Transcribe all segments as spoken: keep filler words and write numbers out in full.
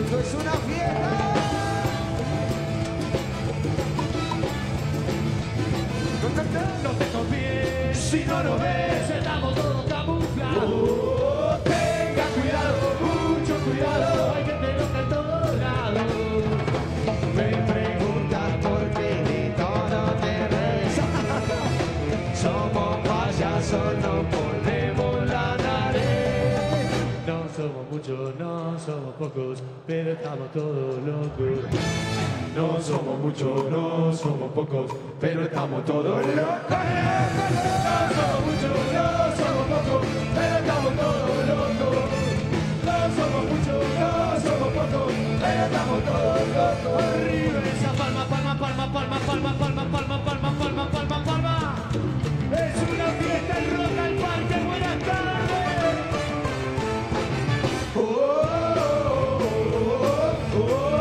Esto es una fiesta. No te confíes, si no lo ves, estamos todos camuflados. Oh, Tenga cuidado, mucho cuidado, hay gente loca en todos lados. me preguntas por qué de todo te reís. Somos payasos, no ponemos la nariz. No somos muchos, no somos pocos, pero estamos todos locos. No somos muchos, no somos pocos, pero estamos todos locos. No somos muchos, no somos pocos, pero estamos todos locos. No somos muchos, no somos pocos, pero estamos todos locos. Arriba esa palma, palma, palma, palma, palma, palma, palma, palma, palma, palma, palma. Es una fiesta en Rock al Parque, buenas tardes. Oh, oh, oh, oh, oh.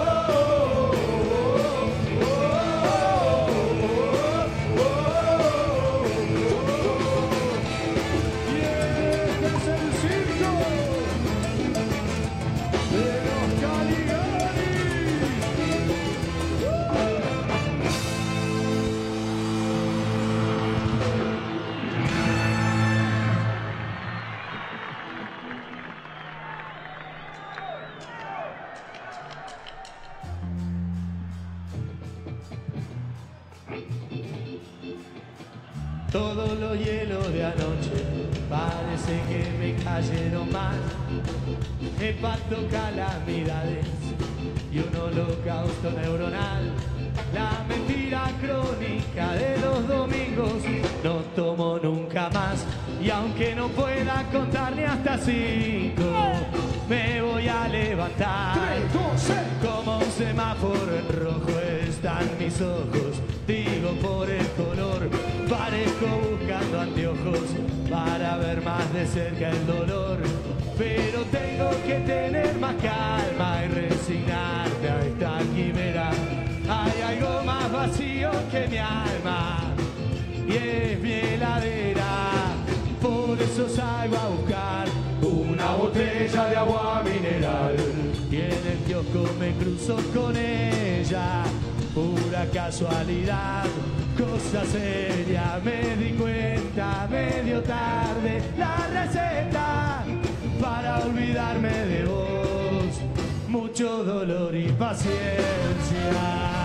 Todos los hielos de anoche parece que me cayeron mal. El pacto calamidades y un holocausto neuronal. La mentira crónica de los domingos no tomo nunca más. Y aunque no pueda contar ni hasta cinco, me voy a levantar. Como un semáforo en rojo están mis ojos. Digo por el color, parezco buscando anteojos para ver más de cerca el dolor. Pero tengo que tener más calma y resignarme a esta quimera. Hay algo más vacío que mi alma y es mi heladera. Por eso salgo a buscar una botella de agua mineral y en el kiosco me cruzo con ella. Pura casualidad, cosa seria, me di cuenta medio tarde. La receta para olvidarme de vos, mucho dolor y paciencia.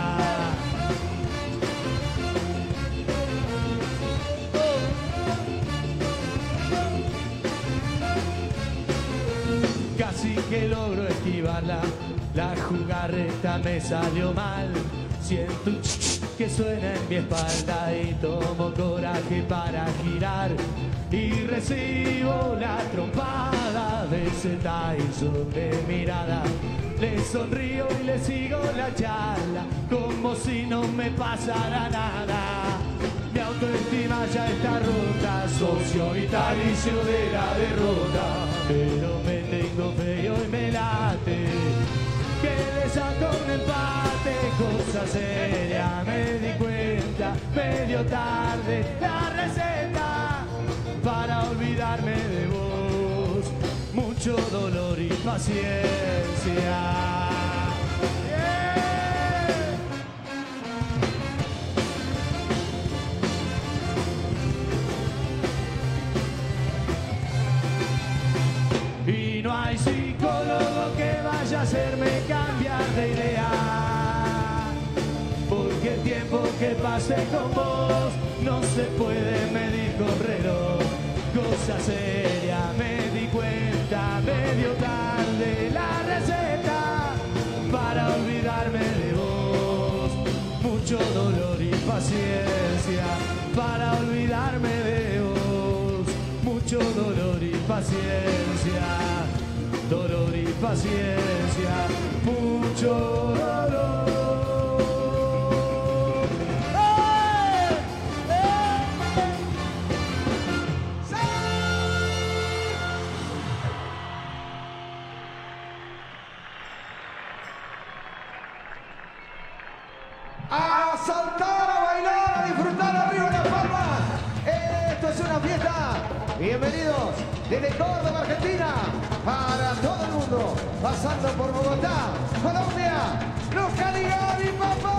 Casi que logro esquivarla, la jugarreta me salió mal. Siento un que suena en mi espalda y tomo coraje para girar. Y recibo la trompada de ese Tyson de mirada. Le sonrío y le sigo la charla como si no me pasara nada. Mi autoestima ya está rota, socio vitalicio de la derrota. Pero me tengo feo y me late que le saco un empate, cosa seria, me di cuenta medio tarde. La receta para olvidarme de vos, mucho dolor y paciencia. Y no hay psicólogo que vaya a hacerme cambiar de idea, porque el tiempo que pasé con vos no se puede medir con reloj. Cosa seria, me di cuenta medio tarde. La receta para olvidarme de vos, mucho dolor y paciencia. Para olvidarme de vos, mucho dolor y paciencia. Dolor y paciencia, mucho dolor. A saltar, a bailar, a disfrutar arriba las palmas. Esto es una fiesta. Bienvenidos desde Córdoba, Argentina, para todo el mundo, pasando por Bogotá, Colombia, los Caligari, papá.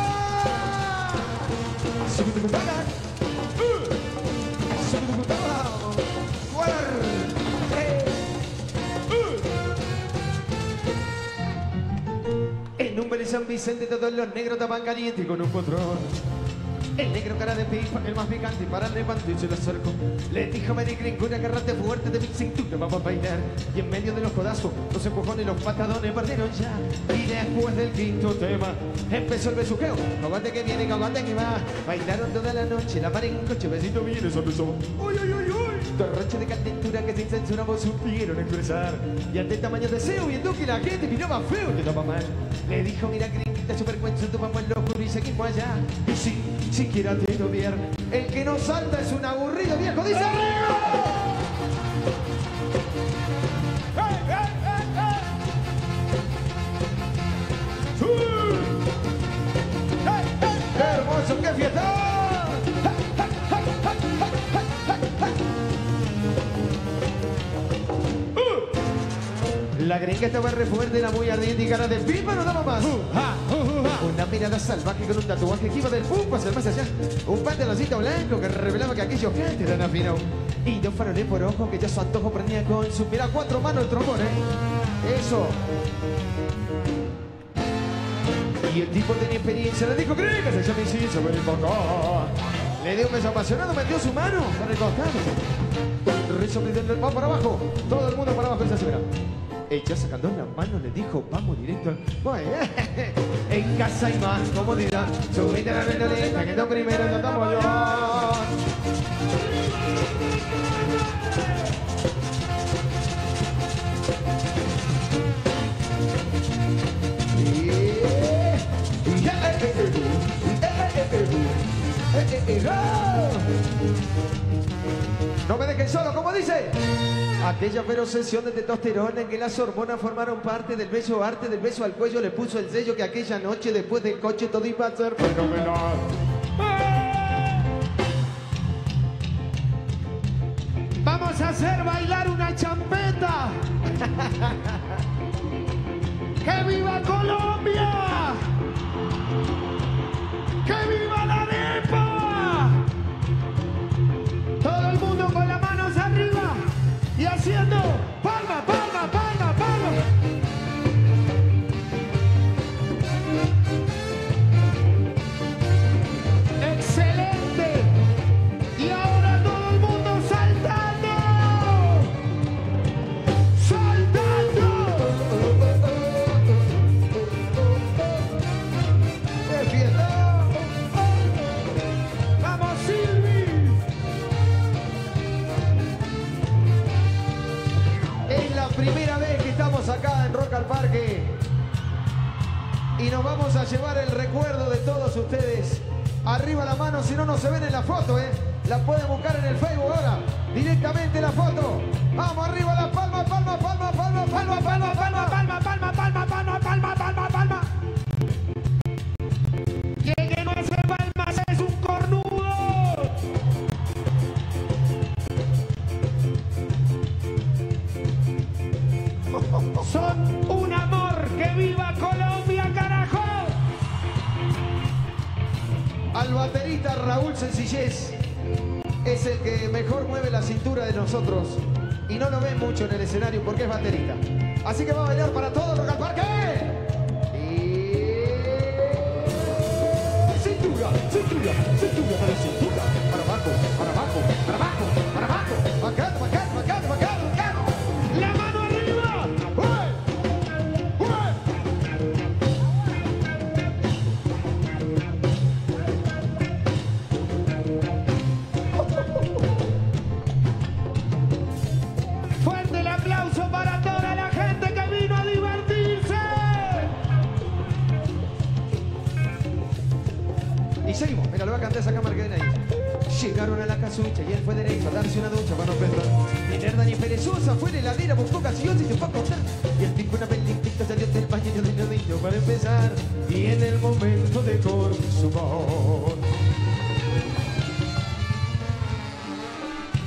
En un Vélez San Vicente todos los negros estaban calientes con un patrón. El negro cara de pipa, el más picante, para el levanto y se le acercó. Le dijo Mary Gringura, agárrate fuerte de mi cintura, vamos a bailar. Y en medio de los codazos, los empujones y los patadones perdieron ya. Y después del quinto tema, empezó el besuqueo. Cagante que viene, cagante que va. Bailaron toda la noche, la mar en un coche, besito viene, eso empezó. Uy, uy, uy, uy. Torroche de calentura que sin censura vos supieron expresar. Y ante el tamaño deseo, viendo que la gente miraba feo, que estaba mal. Le dijo, mira, gringuita, su vergüenza, tu vamos en lo oscuro y seguimos allá. Y sí, siquiera te odiar. El que no salta es un aburrido viejo, dice arriba. ¡Hey, hey, hey, hey! ¡Uh! ¡Hey, hey! ¡Qué hermoso, qué fiesta! La gringa estaba re fuerte, era muy ardiente y cara de pipa no daba más. Uh, ha, uh, uh, ha. Una mirada salvaje con un tatuaje que iba del pum hacia el más allá. Un pantaloncito blanco que revelaba que aquellos gente eran afinados. Y dos faroles por ojo que ya su antojo prendía con su mira cuatro manos el trombón, ¿eh? Eso. Y el tipo tenía experiencia, le dijo, gringa, se llama y se ven para acá. Le dio un beso apasionado, metió su mano para el costado. Resopliendo el pan para abajo. Todo el mundo para abajo, esa señora. Ella sacando la mano le dijo, vamos directo al... Bueno, en casa hay más comodidad. Subite a la ventanita, que no primero no estamos yo. No me dejen solo, como dice. Aquella feroz sesión de testosterona en que las hormonas formaron parte del bello arte, del beso al cuello le puso el sello que aquella noche después del coche todo iba a ser fenomenal. Vamos a hacer bailar una champeta. ¡Que viva Colombia! ¡Que viva la arepa! Todo el mundo con las manos arriba y haciendo palma, palma, palma, palma. ¡Excelente! Y ahora todo el mundo saltando. ¡Saltando! ¡Qué fiesta! ¡Vamos, Silvi! Es la primera vez que estamos acá en Rock al Parque y nos vamos a llevar el recuerdo de todos ustedes. Arriba la mano, si no, no se ven en la foto, ¿eh? La pueden buscar en el Facebook ahora. Directamente la foto. Vamos, arriba la palma, palma, palma, palma, palma, palma, palma, palma, palma, palma, palma, palma, palma, palma. Y el que no hace palmas es un cornudo. Son un amor. ¡Que viva Colombia, carajo! Al baterista Raúl Sencillez es el que mejor mueve la cintura de nosotros y no lo ven mucho en el escenario porque es baterista. Así que va a bailar para todo Rock al Parque. Y... cintura, cintura, cintura, para cintura, para abajo, para abajo, para abajo, para abajo, bacano, bacano, bacano, bacano, bacano. La mano arriba. ¡Uy! ¡Uy! Fuerte el aplauso para toda la gente que vino a divertirse. Y seguimos, mira, le voy a cantar esa cámara que ven ahí. Llegaron a la casucha y él fue derecho a darse una ducha para no pensar. Ni nerda ni perezosa, fue la heladera, buscó canción y se fue a contar. Y el tipo una película salió del baño y de nudillo para empezar. Y en el momento de consumar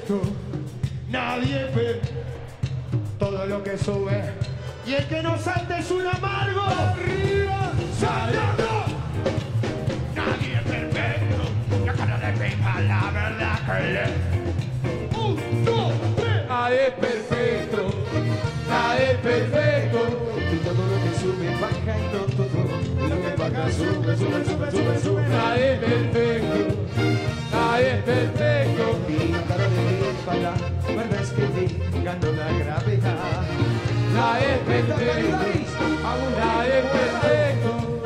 perfecto, nadie es perfecto. Todo lo que sube y el que no salta es un amargo. Arriba, saltando. Nadie es perfecto, la cara de pipa, la verdad que le. Un, dos, tres. Nadie es perfecto, nadie es perfecto. Y todo lo que sube baja y no todo lo que baja sube, sube, sube, sube, sube. Nadie es perfecto, nadie es perfecto. Y la cara de pipa, la verdad es que ganó la gravedad. Nadie es perfecto, nadie es perfecto.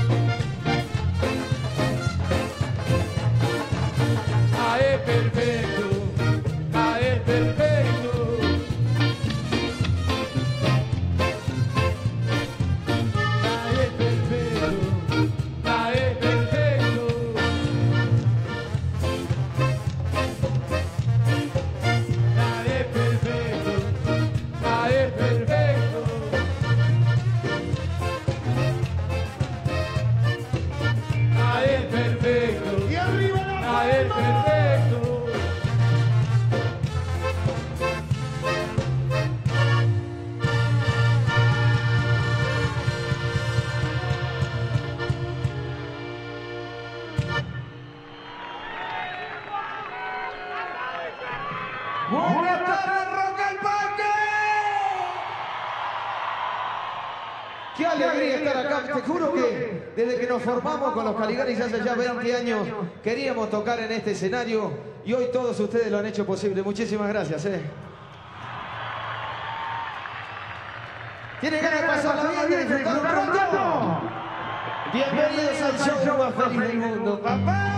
Nadie es perfecto, nadie es perfecto. Nadie es perfecto, nadie es perfecto. Nadie es perfecto, nadie es perfecto. Nadie es perfecto. Y arriba la Nadie es perfecto. Buenas tardes, Rock al Parque. Qué alegría estar acá. Te juro que desde que nos formamos con los Caligaris hace ya veinte años queríamos tocar en este escenario y hoy todos ustedes lo han hecho posible. Muchísimas gracias. ¿eh? ¿Tienen ganas de pasarla bien, de disfrutar un rato? Bienvenidos al show más feliz del mundo, papá.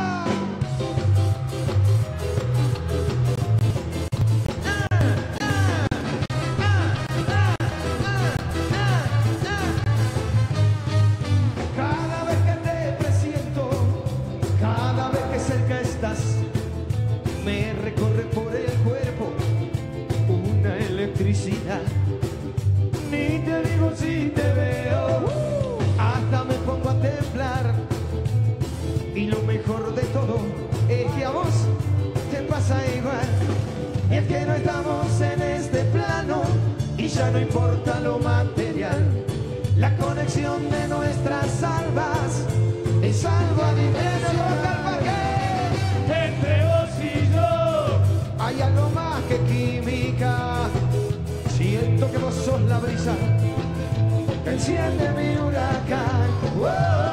Cada vez que te presiento, cada vez que cerca estás, me recorre por el cuerpo una electricidad. Ni te digo si te veo, hasta me pongo a temblar. Y lo mejor de todo es que a vos te pasa igual. Y es que no estamos en este plano y ya no importa lo material. La conexión de nuestras almas es algo adimensional. Entre vos y yo, Hay algo más que química. Siento que vos sos la brisa que enciende mi huracán. ¡Wow!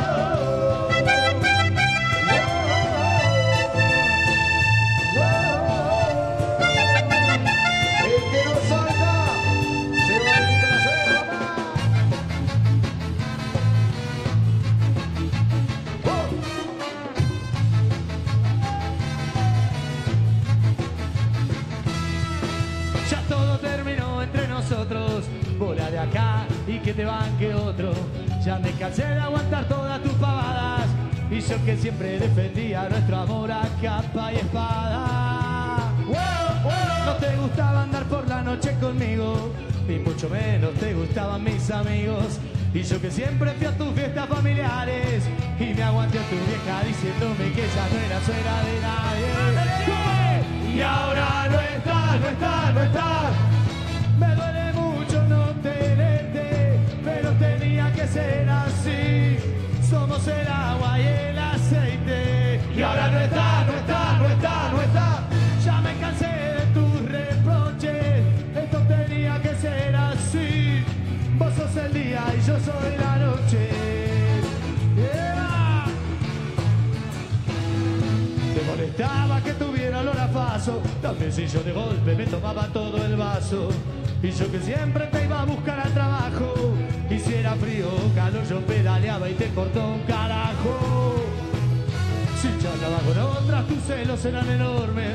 El que no salta se va a ir a hacer, papá. Ya todo terminó entre nosotros. Bola de acá y que te banque otro. Ya me cansé de aguantar todas tus pavadas. Y yo que siempre defendía nuestro amor a capa y espada. No te gustaba andar por la noche conmigo, ni mucho menos te gustaban mis amigos. Y yo que siempre fui a tus fiestas familiares y me aguanté a tu vieja diciéndome que ya no era suegra de nadie. Y ahora no está, no está, no está. Me duele mucho no tenerte, pero tenía que ser así. Somos el agua y el aceite. Y ahora no está, no está, no está, no está. Ya me cansé de tus reproches. Esto tenía que ser así. Vos sos el día y yo soy la noche. Yeah. Te molestaba que tuviera olor a paso. También si yo de golpe me tomaba todo el vaso. Y yo que siempre te iba a buscar al trabajo. Y si era frío o calor yo pedaleaba y te cortó un carajo. Si charlaba con otras tus celos eran enormes.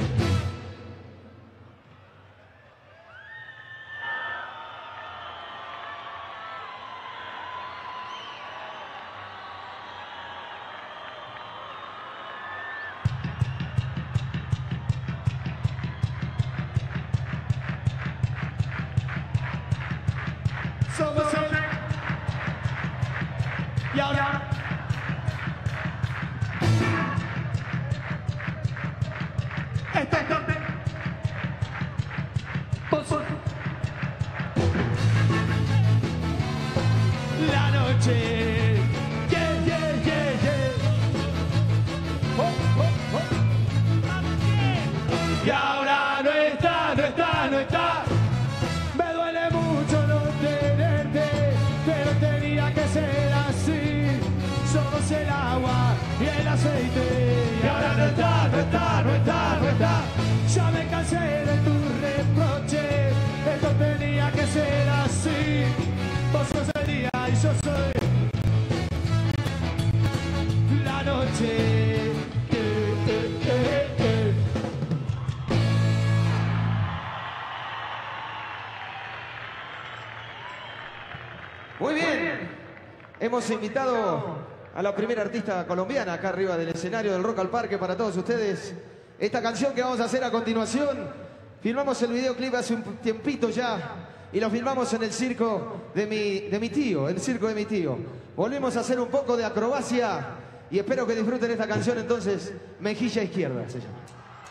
Somos el... Y ahora... Esto es y ahora no está, no está, no está. Me duele mucho no tenerte, pero tenía que ser así. Somos el agua y el aceite y ahora no está, no está, no está, no está. Ya me cansé de tus reproches, esto tenía que ser así. Vos sos el día y yo soy la noche. Eh, eh, eh, eh. Muy bien. Hemos invitado a la primera artista colombiana acá arriba del escenario del Rock al Parque para todos ustedes. Esta canción que vamos a hacer a continuación, filmamos el videoclip hace un tiempito ya y lo filmamos en el circo de mi, de mi tío, el circo de mi tío. Volvemos a hacer un poco de acrobacia y espero que disfruten esta canción entonces, Mejilla Izquierda se llama.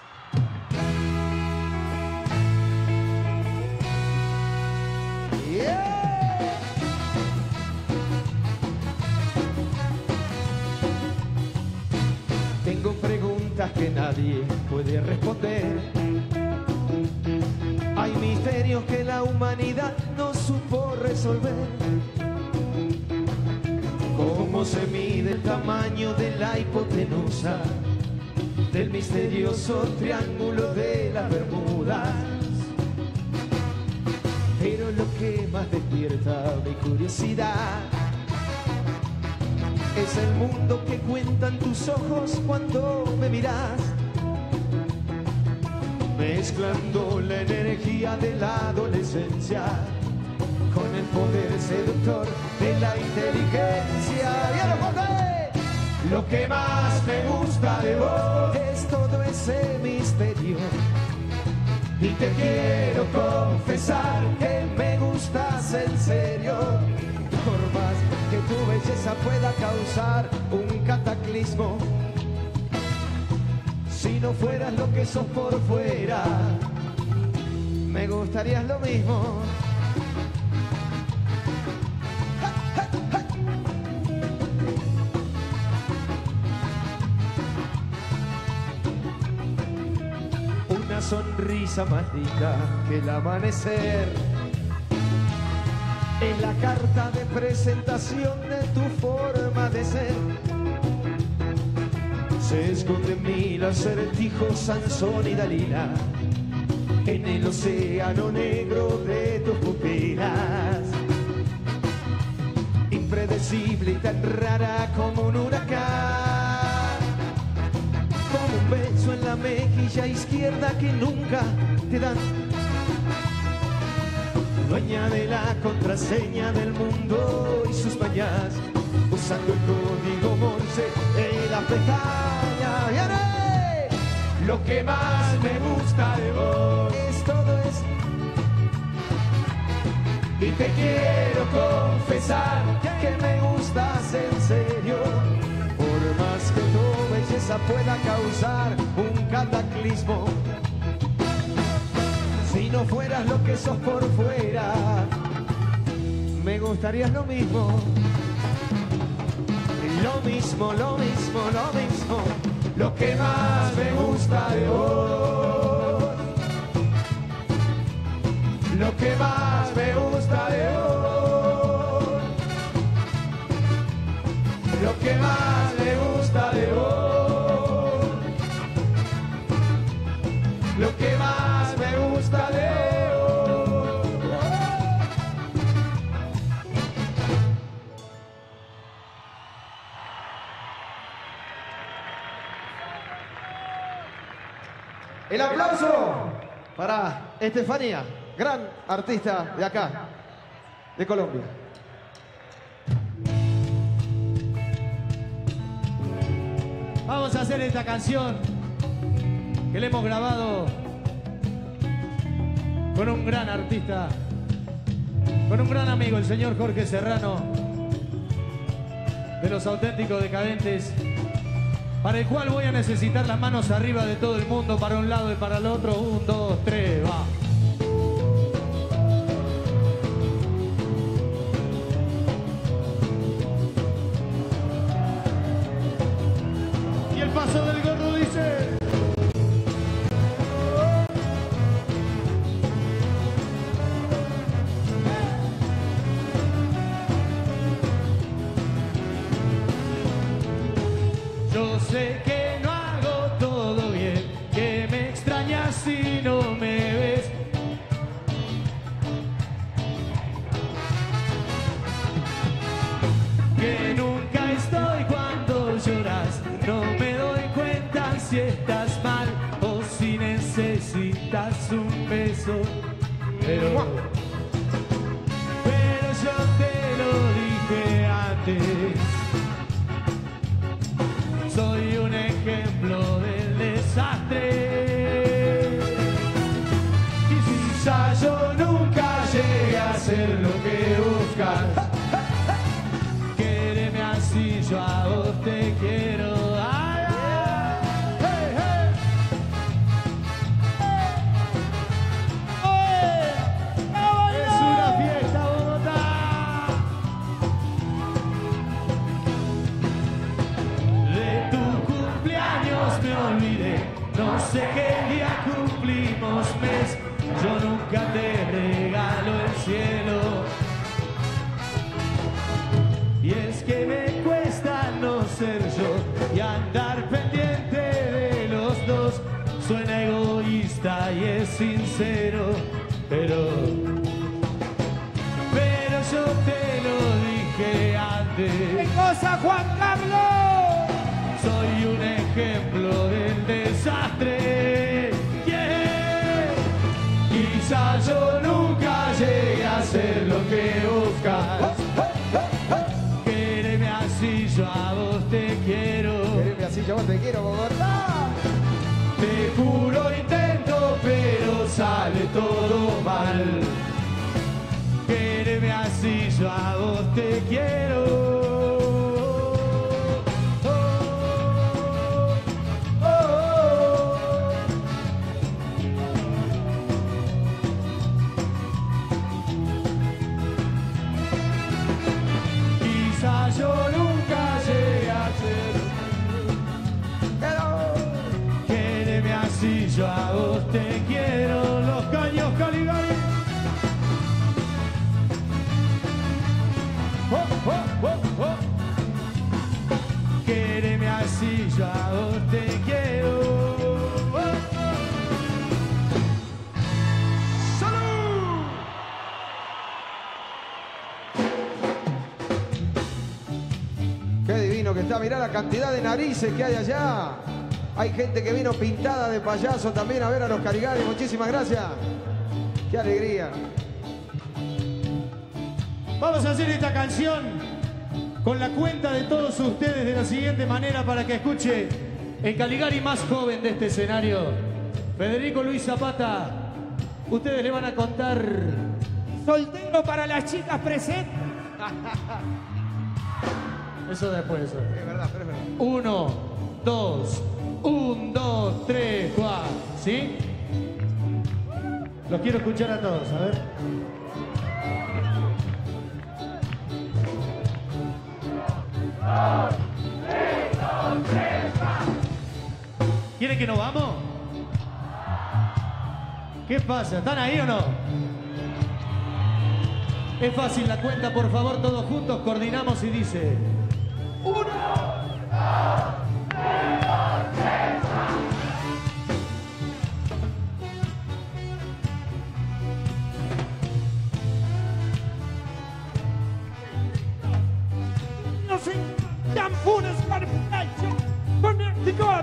Yeah. Tengo preguntas que nadie puede responder. Hay misterios que la humanidad no supo resolver. ¿Cómo se mide el tamaño de la hipotenusa del misterioso triángulo de las Bermudas? Pero lo que más despierta mi curiosidad es el mundo que cuentan tus ojos cuando me miras, mezclando la energía de la adolescencia con el poder seductor de la inteligencia. ¡Ya lo conté! Lo que más me gusta de vos es todo ese misterio. Y te quiero confesar que me gustas en serio. Por más que tu belleza pueda causar un cataclismo, si no fueras lo que sos por fuera, me gustarías lo mismo. Una sonrisa más linda que el amanecer es la carta de presentación de tu forma de ser. Se esconde en mí el acertijo Sansón y Dalila en el océano negro de tus pupilas. Impredecible y tan rara como un huracán, como un beso en la mejilla izquierda que nunca te dan. Dueña de la contraseña del mundo y sus mañas, usando el código Morse de la pestaña. ¡Y haré! Lo que más me gusta de vos es todo eso. Y te quiero confesar que me gustas en serio. Por más que tu belleza pueda causar un cataclismo, si no fueras lo que sos por fuera, me gustarías lo mismo. Lo mismo, lo mismo, lo mismo. Lo que más me gusta de vos, lo que más me gusta de vos, lo que más me gusta de vos, lo que más me gusta de vos. El aplauso para Estefanía, gran artista de acá, de Colombia. Vamos a hacer esta canción que le hemos grabado con un gran artista, con un gran amigo, el señor Jorge Serrano, de Los Auténticos Decadentes, para el cual voy a necesitar las manos arriba de todo el mundo, para un lado y para el otro. Un, dos, tres, va. Y el paso del gordo dice... si estás mal o si necesitas un beso. Pero, pero yo te lo dije antes. Soy un ejemplo del desastre. Y quizá yo nunca llegue a ser lo que buscas. Quéreme así, yo a vos te quiero. Ay, ay, hey, hey. Oye, es una fiesta, Bogotá. De tu cumpleaños me olvidé, no sé qué día cumplimos mes. Yo nunca te regalo el cielo. Y es que me cuesta no ser yo y andar pendiente de los dos. Suena egoísta y es sincero, pero, pero yo te lo dije antes. ¿Qué cosa, Juan Carlos? Soy un ejemplo del desastre. Yeah. Quizá yo nunca llegue a ser lo que buscas. Quéreme así, yo a vos te quiero. Quereme así, yo a vos te quiero, Bogotá. Te juro intento, pero sale todo mal. Quéreme así, yo a vos te quiero. Yo nunca llegué a ser. Quéreme así, yo a vos te quiero. Los Caños Caligari. Oh, oh, oh, oh. Quéreme así, yo a vos te quiero. Oh, oh. ¡Salud! Qué divino que está, mirá la cantidad de narices que hay allá. Hay gente que vino pintada de payaso también a ver a los Caligari. Muchísimas gracias. Qué alegría. Vamos a hacer esta canción con la cuenta de todos ustedes de la siguiente manera para que escuche el Caligari más joven de este escenario, Federico Luis Zapata. Ustedes le van a contar. Soltero para las chicas presentes. Eso después, eso. Es verdad, pero es verdad. Uno, dos, un, dos, tres, cuatro. ¿Sí? Los quiero escuchar a todos, a ver. ¿Quieren que nos vamos? ¿Qué pasa? ¿Están ahí o no? Es fácil la cuenta, por favor, todos juntos coordinamos y dice... Uno, dos, tres, dos, tres, No sé, tan puras para Connecticut.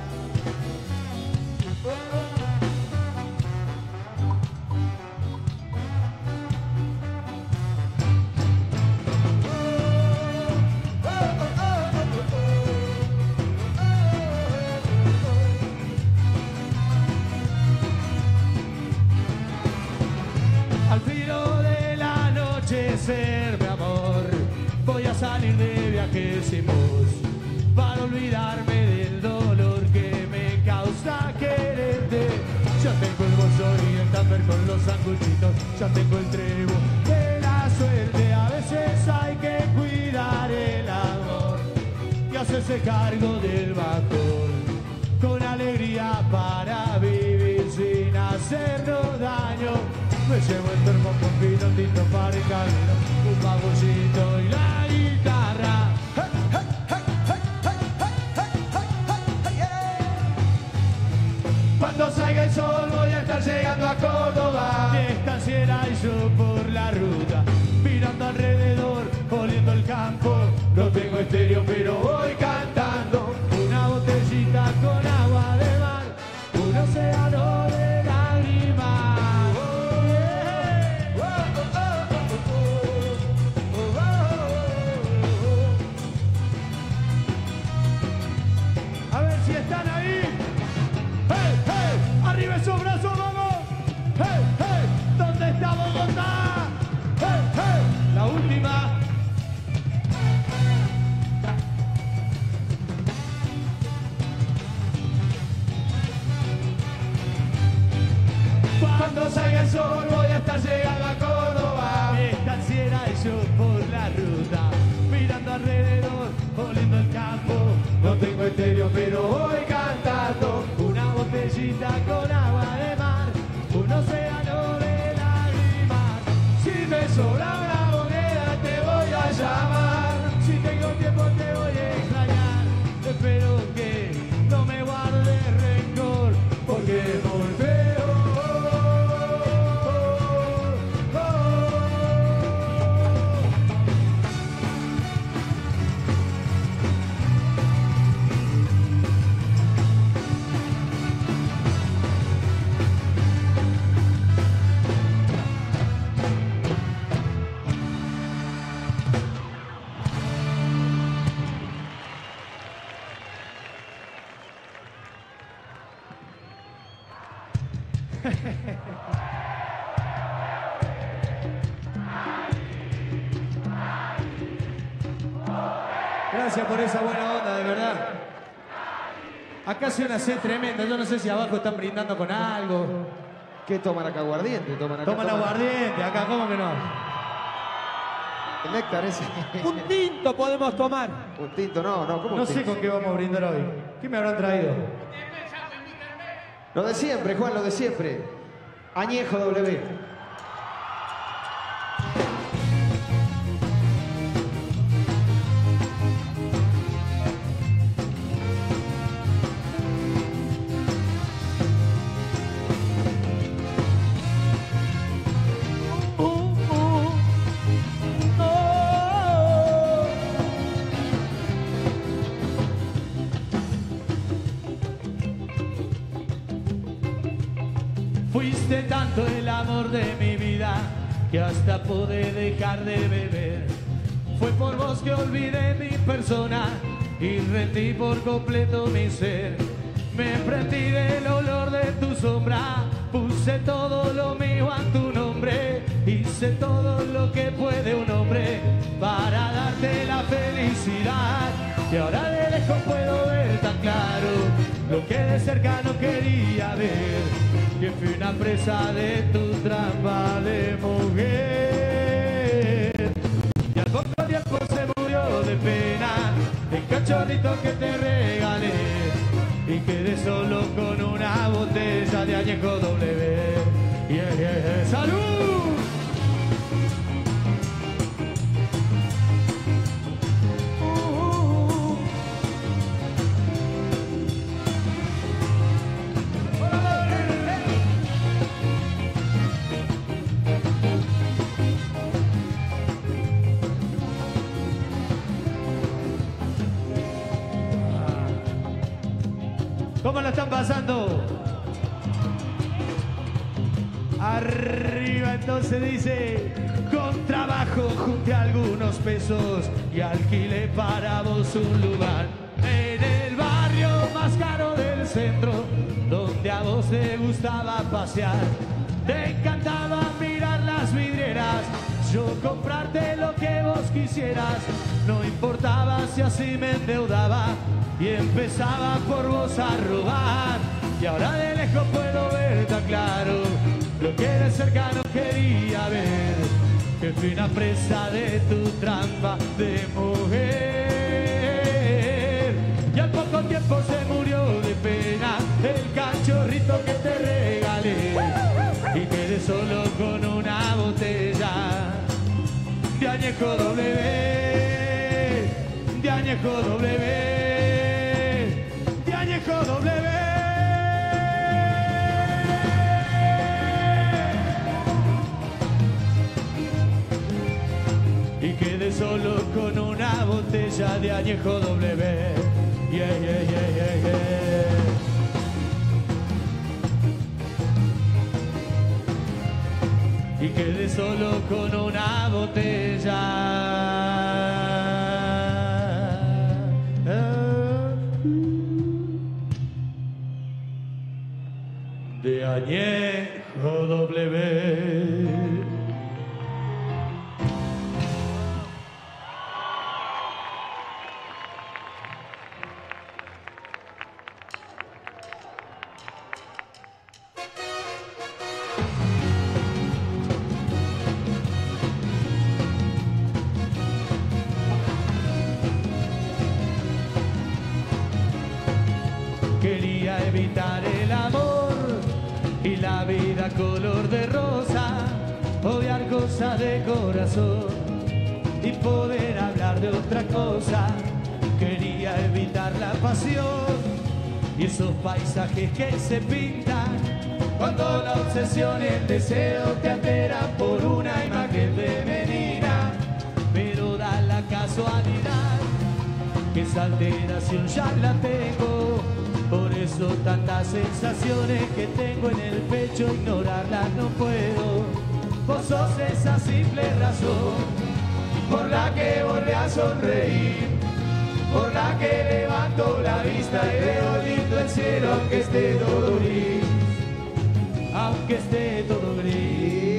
Al filo del anochecer, mi amor, voy a salir de viaje sin vos para olvidarme del dolor que me causa quererte. Ya tengo el bolso y el tupper con los sanguchitos, ya tengo el trevo de la suerte. A veces hay que cuidar el amor y hacerse cargo del bajón con alegría para vivir sin hacernos daño. Me llevo el termo con vino tinto para el camino, un babullito y la guitarra. Cuando salga el sol voy a estar llegando a Córdoba. Mi estanciera y yo por la ruta, mirando alrededor, oliendo el campo. No tengo estéreo pero voy cantando una botellita botellita con agua de mar, un océano de lágrimas. Oh, yeah. Oh, oh, oh, oh, oh, oh, oh. A ver si están ahí. ¡Hey, hey! ¡Arriba esos brazos, vamos! ¡Hey, hey! ¿Dónde está Bogotá? ¡Hey, hey! La última. Cuando salga el sol voy a estar llegando a Córdoba. Mi estanciera y yo por la ruta, mirando alrededor, oliendo el campo. No tengo estéreo pero voy cantando. Una botellita con agua de mar, un océano de lágrimas. Si me sobra una moneda te voy a llamar. Si tengo tiempo te voy a extrañar. Espero que no me guarde rencor, porque es muy feo. Gracias por esa buena onda, de verdad. Acá hace una sed tremenda. Yo no sé si abajo están brindando con algo. ¿Qué toman acá? ¿Aguardiente? ¿Toman acá? Toman aguardiente, acá, ¿cómo que no? El néctar ese. Un tinto podemos tomar. Un tinto, no, no. ¿Cómo No un sé tinto? con qué vamos a brindar hoy. ¿Qué me habrán traído? Lo de siempre, Juan, lo de siempre. Añejo W. Fuiste tanto el amor de mi vida que hasta pude dejar de beber. Fue por vos que olvidé mi persona y rendí por completo mi ser. Me prendí del olor de tu sombra, puse todo lo mío a tu nombre. Hice todo lo que puede un hombre para darte la felicidad. Y ahora de lejos puedo ver tan claro lo que de cerca no quería ver, que fui una presa de tu trampa de mujer. Y al poco tiempo se murió de pena el cachorrito que te regalé, y quedé solo con una botella de añejo W. Yeah, yeah, yeah. ¡Salud! ¿Cómo lo están pasando? Arriba entonces dice: con trabajo junté algunos pesos y alquilé para vos un lugar en el barrio más caro del centro, donde a vos te gustaba pasear. Te encantaba mirar las vidrieras, yo comprarte lo que vos quisieras. No importaba si así me endeudaba y empezaba por vos a robar. Y ahora de lejos puedo ver tan claro lo que de cerca no quería ver, que fui una presa de tu trampa de mujer. Y al poco tiempo se murió de pena el cachorrito que te regalé, y quedé solo con una botella de añejo W, de añejo W, de añejo W. Y quedé solo con una botella de añejo W. Yeah, yeah, yeah, yeah, yeah. de Añejo W. Quería evitar el amor y la vida color de rosa, odiar cosas de corazón y poder hablar de otra cosa. Quería evitar la pasión y esos paisajes que se pintan cuando la obsesión y el deseo te alteran por una imagen femenina. Pero da la casualidad que esa alteración ya la tengo. Por eso tantas sensaciones que tengo en el pecho, ignorarlas no puedo. Vos sos esa simple razón por la que volví a sonreír, por la que levanto la vista y veo lindo el cielo aunque esté todo gris, aunque esté todo gris.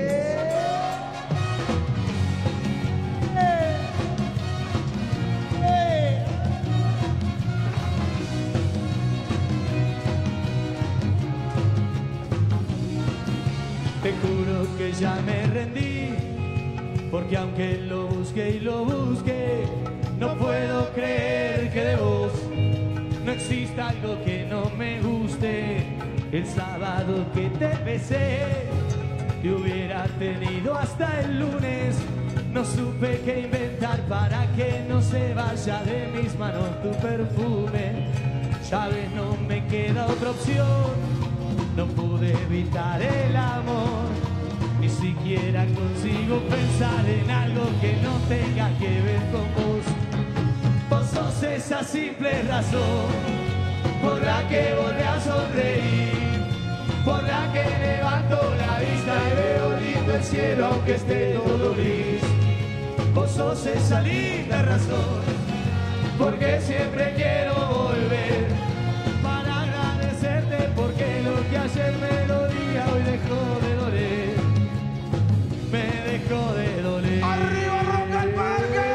Te juro que ya me rendí, porque aunque lo busque y lo busque, no puedo creer que de vos no exista algo que no me guste. El sábado que te besé, te hubiera tenido hasta el lunes. No supe qué inventar para que no se vaya de mis manos tu perfume. Sabes, no me queda otra opción. No pude evitar el amor, ni siquiera consigo pensar en algo que no tenga que ver con vos. Vos sos esa simple razón por la que volví a sonreír, por la que levanto la vista y veo lindo el cielo aunque esté todo gris. Vos sos esa linda razón porque siempre quiero volver para agradecerte, porque lo que ayer me dolía hoy dejó de doler, me dejó de doler. ¡Arriba Rock al Parque!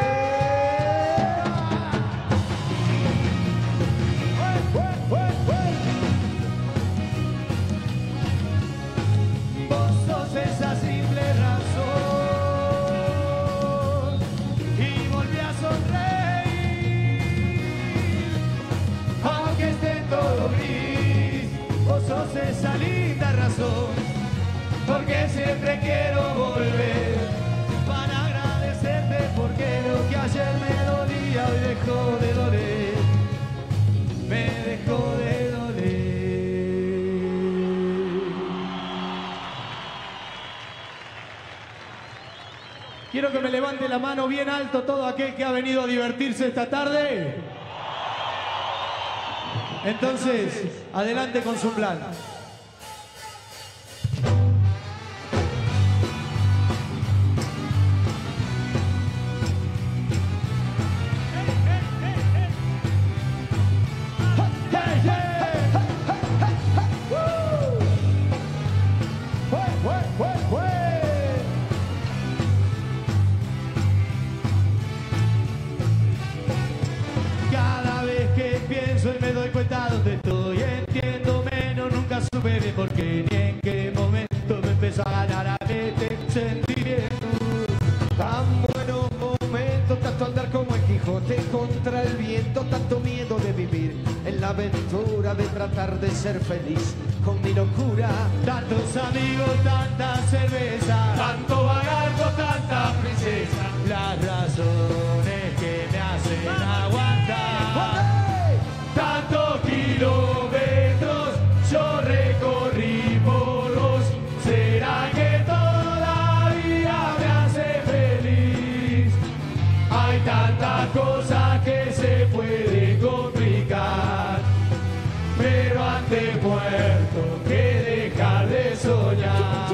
Vos sos esa simple razón y volví a sonreír aunque esté todo gris. Vos sos esa linda razón porque siempre quiero volver para agradecerte, porque lo que ayer me dolía hoy dejó de doler, me dejó de doler. Quiero que me levante la mano bien alto todo aquel que ha venido a divertirse esta tarde. Entonces, adelante con su plan. Cada vez que pienso y me doy cuenta dónde estoy, entiendo menos, nunca supe bien por qué ni en qué momento me empezó a ganar a este sentimiento. Tan buenos momentos, tanto andar como el Quijote contra el viento, tanto miedo de vivir en la aventura de tratar de ser feliz con mi locura. Tantos amigos, tanta cerveza, tanto vagargo, tanta princesa, las razones que me hacen aguantar tantos kilómetros yo recorrí por vos. ¿Será que todavía me hace feliz? Hay tantas cosas que se pueden complicar, pero antes muerto que dejar de soñar.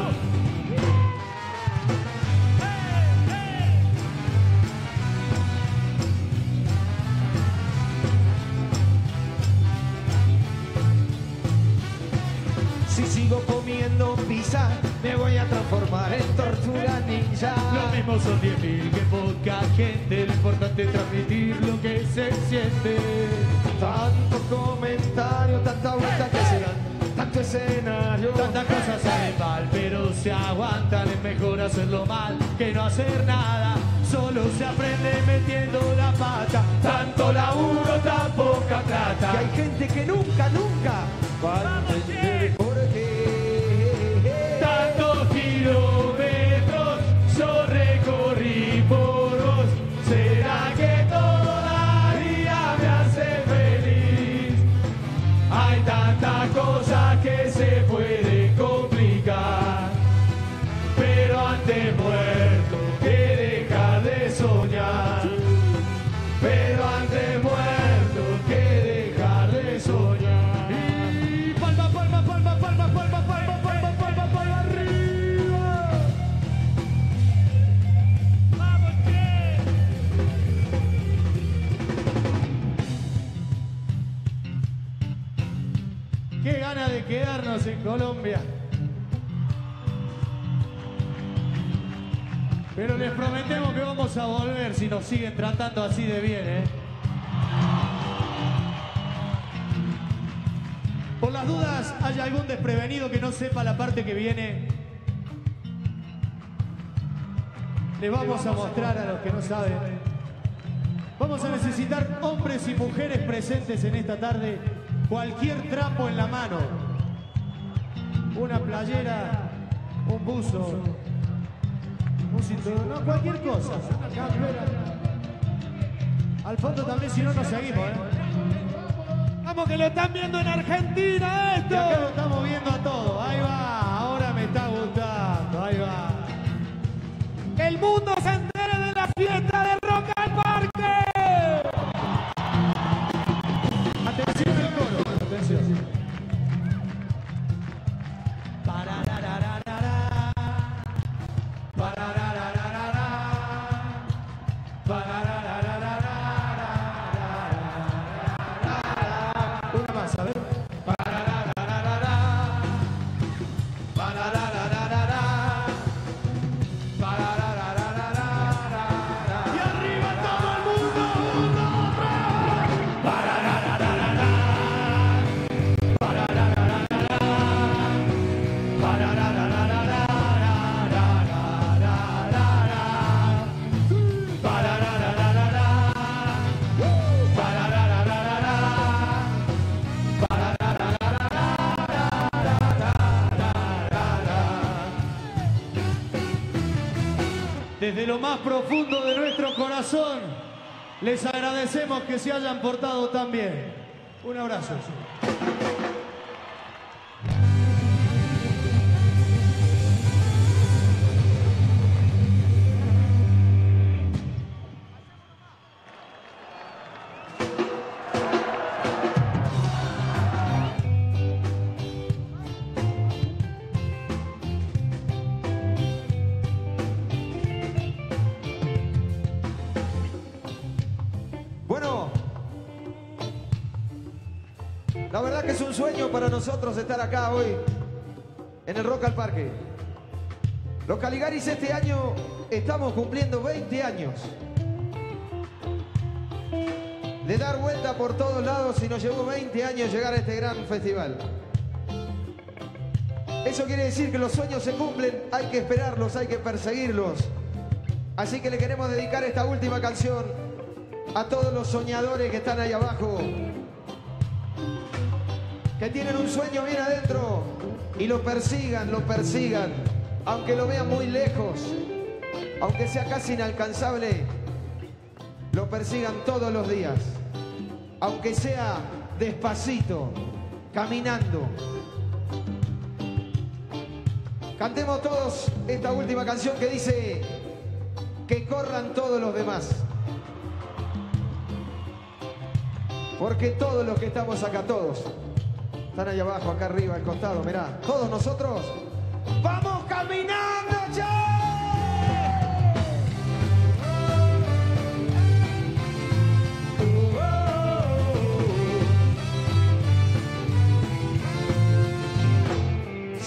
Si sigo comiendo pizza, me voy a transformar en tortuga ninja. Lo mismo son diez mil que poca gente, lo importante es transmitir lo que se siente. Tanto comentario, tanta vuelta que se dan, tanto escenario. Tantas cosas salen mal, pero se aguantan. Es mejor hacerlo mal que no hacer nada. Solo se aprende metiendo la pata. Tanto laburo, tan poca plata. Que hay gente que nunca, nunca va a entender por qué. Tantos kilómetros yo recorrí por vos. ¿Será que todavía me hace feliz? Hay tantas cosas que se pueden complicar, pero antes muerto que dejar de soñar. Pero antes muerto que dejar de soñar. Y palma, palma, palma, palma, palma, palma, palma, palma, palma arriba. ¡Vamos, che! Qué gana de quedarnos en Colombia. Pero les prometemos que vamos a volver si nos siguen tratando así de bien, ¿eh? Por las dudas, ¿hay algún desprevenido que no sepa la parte que viene? Les vamos a mostrar a los que no saben. Vamos a necesitar hombres y mujeres presentes en esta tarde. Cualquier trapo en la mano. Una playera, un buzo, un cinturón, no, cualquier cosa. Una campera. Al fondo también, si no nos seguimos, ¿eh? Vamos que lo están viendo en Argentina esto. Y acá lo estamos viendo a todos. Ahí va, ahora me está gustando, ahí va. Que el mundo se entere de la fiesta de Rock al Parque. Atención al coro, atención. Una más, a ver. Y arriba todo el mundo, uno, desde lo más profundo de nuestro corazón, les agradecemos que se hayan portado tan bien. Un abrazo. Bueno, la verdad que es un sueño para nosotros estar acá hoy en el Rock al Parque. Los Caligaris este año estamos cumpliendo veinte años de dar vuelta por todos lados y nos llevó veinte años llegar a este gran festival. Eso quiere decir que los sueños se cumplen, hay que esperarlos, hay que perseguirlos. Así que le queremos dedicar esta última canción a todos los soñadores que están ahí abajo, que tienen un sueño bien adentro y lo persigan, lo persigan, aunque lo vean muy lejos, aunque sea casi inalcanzable, lo persigan todos los días, aunque sea despacito, caminando. Cantemos todos esta última canción que dice: que corran todos los demás. Porque todos los que estamos acá, todos, están allá abajo, acá arriba, al costado, mirá, todos nosotros, ¡vamos caminando ya!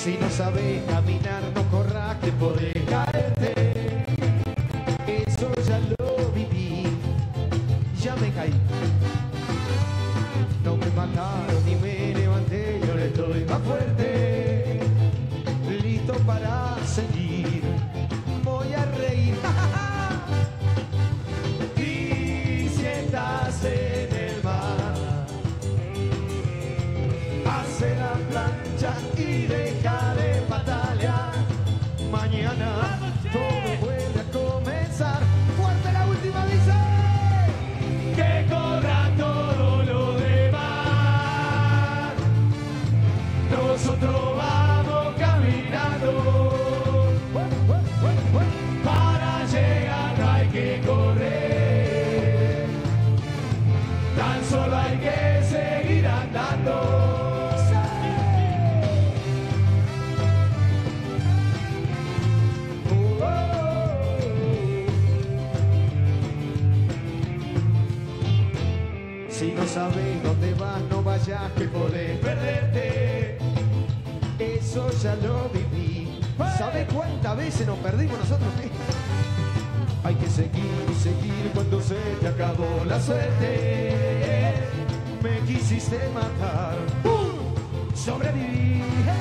Si no sabes caminar, no corras que podés caerte. Eso ya lo viví, ya me caí. No me mataron ni me levanté, yo le estoy más fuerte. Listo para seguir, voy a reír. Y si estás en el mar, hace la plancha y deja de patalear. Mañana todo vuelve a comenzar. Fuerte la última dice. Que corra todo lo demás. Nosotros vamos caminando. Para llegar no hay que correr. Tan solo hay que seguir andando. Si no sabes dónde vas, no vayas que podés perderte. Eso ya lo viví. ¿Sabes cuántas veces nos perdimos nosotros? Hay que seguir y seguir cuando se te acabó la suerte. Me quisiste matar, sobreviví.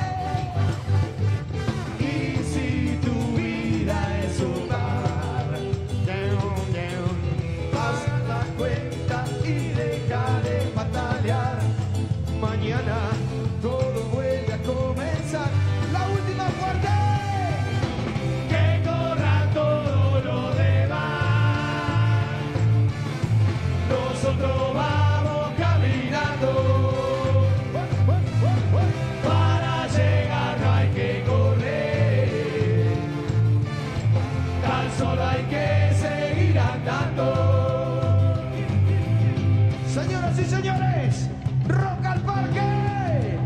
Y si tu vida es un bar, down, down, haz la cuenta y deja de patalear. Mañana todo vuelve a comenzar. La última fuerte. Que corra todo lo demás. Nosotros vamos caminando. Para llegar no hay que correr. Tan solo hay que seguir andando. Señoras y señores, Rock al Parque.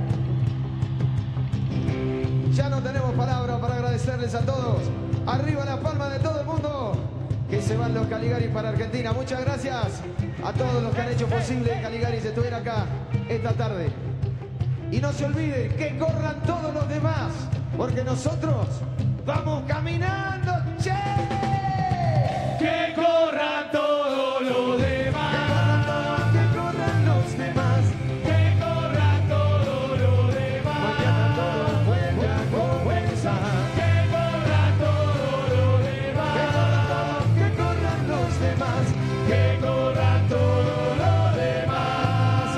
Ya no tenemos palabras para agradecerles a todos. Arriba la palma de todo el mundo. Que se van los Caligaris para Argentina. Muchas gracias a todos los que han hecho posible que Caligaris estuviera acá esta tarde. Y no se olviden que corran todos los demás, porque nosotros vamos caminando. ¡Che! Que corran todos los demás. Que corran los demás. Que corran todos los demás. Mañana todo vuelve a comenzar. Que corran todos los demás. Que corran los demás. Que corran todos los demás.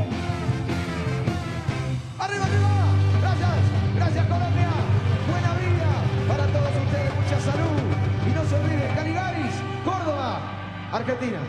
¡Arriba, arriba! Gracias, gracias Colombia. Buena vida para todos ustedes, mucha salud. Y no se olviden, Caligaris, Córdoba, Argentina.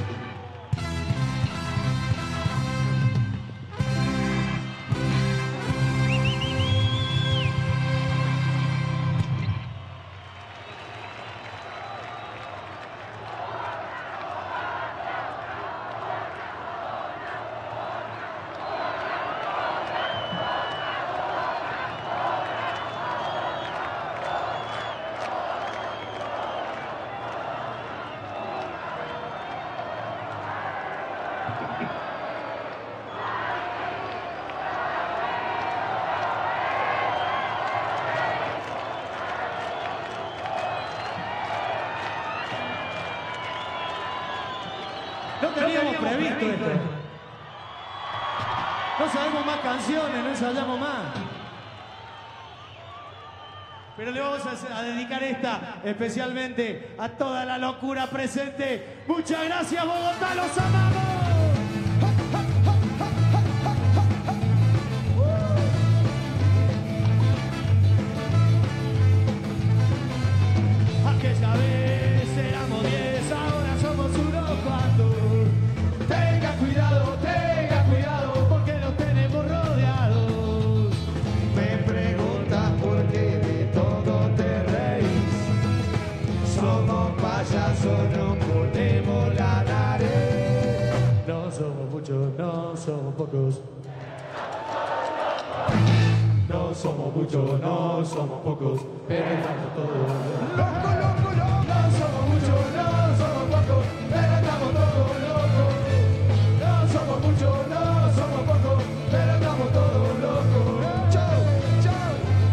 No teníamos previsto esto. No sabemos más canciones, no ensayamos más. Pero le vamos a, a dedicar esta especialmente a toda la locura presente. Muchas gracias, Bogotá, los amamos. Aquella vez éramos diez, ahora somos unos cuantos. Tenga cuidado, tenga cuidado, porque los tenemos rodeados. Me preguntas por qué de todo te reís. Somos payasos, no ponemos la nariz. No somos muchos, no somos pocos. No somos muchos, no somos pocos, pero estamos todos. Loco, loco, loco. No somos muchos, no somos pocos, pero estamos todos locos. No somos muchos, no somos pocos, pero estamos todos locos. Chau, chau.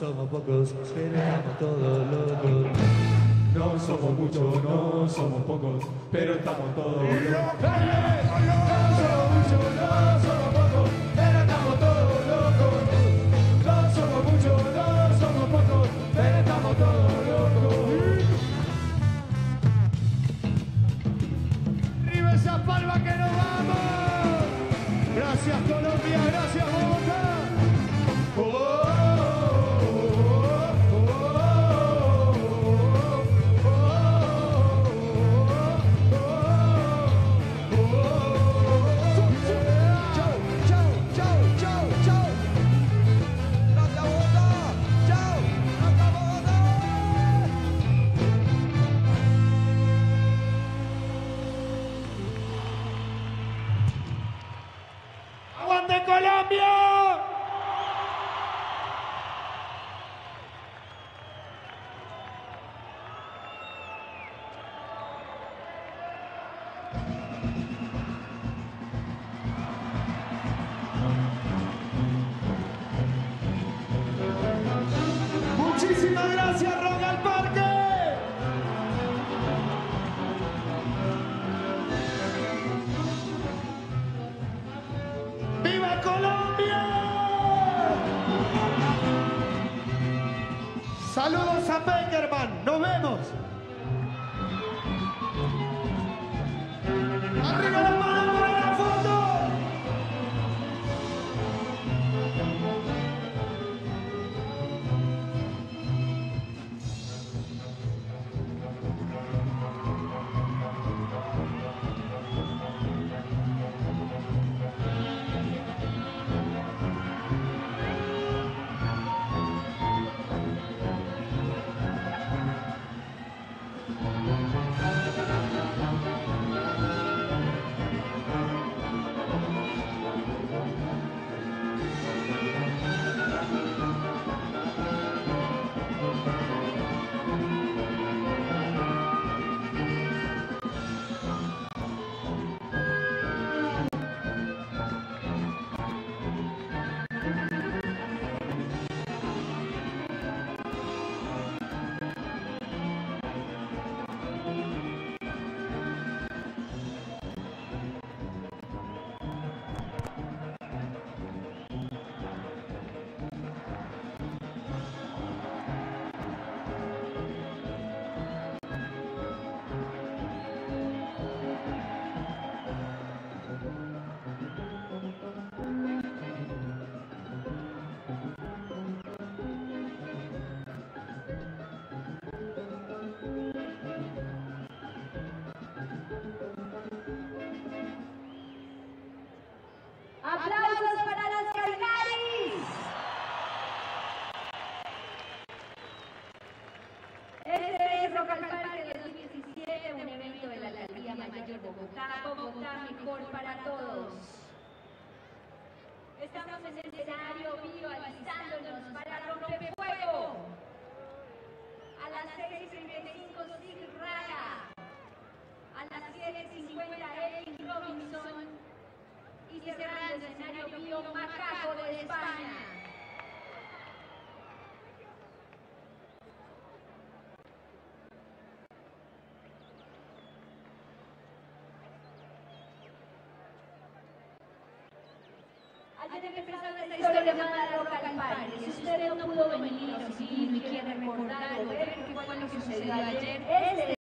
somos pocos, pero estamos todos locos. No somos muchos, no somos pocos, pero estamos todos locos. No somos muchos, no somos pocos, pero estamos todos locos. No somos muchos, no somos pocos, pero estamos todos locos. ¡Arriba esa palma que nos vamos! Gracias Colombia, gracias Bogotá. ¡Aguante Colombia! Muchísimas gracias, Rock al Parque. ¡Viva Colombia! Saludos a Beckerman, nos vemos. ¡Arriba la mano para la foto! ¡Aplausos para los Caligaris! Este es Rock al Parque dos mil diecisiete, un evento de la Alcaldía Mayor Bogotá, Bogotá mejor para todos. Estamos en el escenario visualizándonos para Rompefuego. A las seis y treinta y cinco Sig Raga. A las siete y cincuenta Eric Robinson. Y cerrando el escenario Bio Macaco de España. Ayer empezamos esta historia llamada Rock al Parque. Si usted no pudo venir o si no quiere recordar o ver qué fue lo que sucedió ayer, este